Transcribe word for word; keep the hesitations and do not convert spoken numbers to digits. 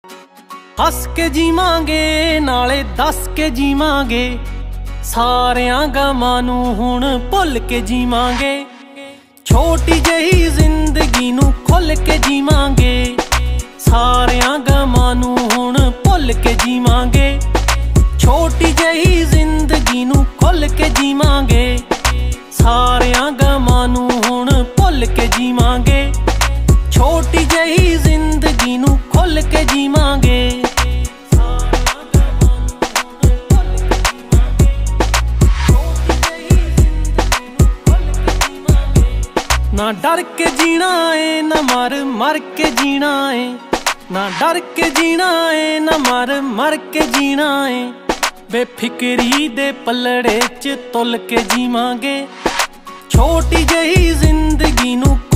हस के जीवांगे नाले दस के जीवांगे, सारियां गमां नूं हुण भुल के जीवांगे। छोटी जही जिंदगी नूं खुल के जीवांगे, सारियां गमां नूं हुण भुल के जीवांगे। छोटी जही जिंदगी नूं खुल के जीवांगे, सारियां गमां नूं हुण भुल के जीवांगे। छोटी जही जिंदगी नूं खुल के जीवांगे। ना डर के जीना है ना मर मर के जीना है, ना डर के जीना है ना मर मर के जीना है। बेफिक्री दे पलड़े च तुल के जीवांगे, छोटी जही जिंदगी नूं